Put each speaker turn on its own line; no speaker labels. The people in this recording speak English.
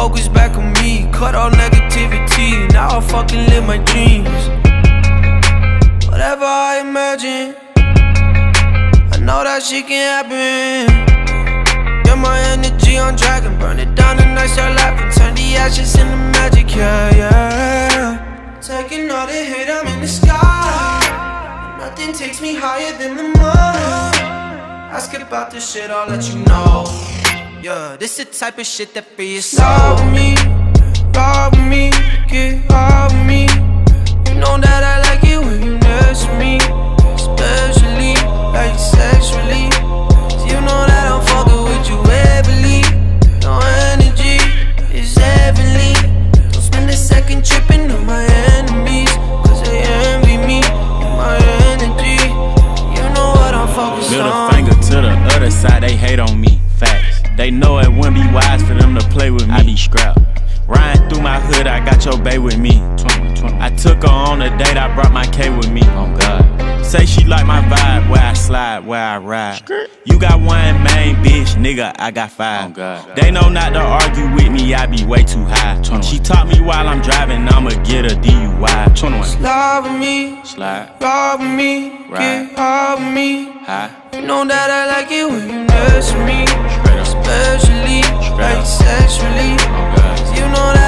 focus back on me. Cut all negativity, now I fucking live my dreams. Whatever I imagine, I know that shit can happen. Get my energy on track and burn it down and I start laughing. Turn the ashes into magic, yeah, yeah. Taking all the hate, I'm in the sky. Nothing takes me higher than the moon. Ask about this shit, I'll let you know. Yeah, this the type of shit that feels so. Love with me, get off with me. You know that I like it when you next to me, especially like sexually. You know that I'm fucking with you heavily. Your energy is heavenly. Don't spend a second tripping on my enemies, cause they envy me and my energy. You know what I'm focused on.
Middle finger to the other side, they hate on me. Facts. They know it wouldn't be wise for them to play with me. I be scrapped. Riding through my hood, I got your bae with me. I took her on a date, I brought my K with me. Oh God. Say she like my vibe, where I slide, where I ride. You got one main bitch, nigga, I got five. Oh God. They know not to argue with me, I be way too high. She taught me while I'm driving, I'ma get a DUI.
Slide with me, ride with me,
Ride.
get hard with me.
High.
You know that I like it when you next to me, especially like sexually.
Oh God.
You know that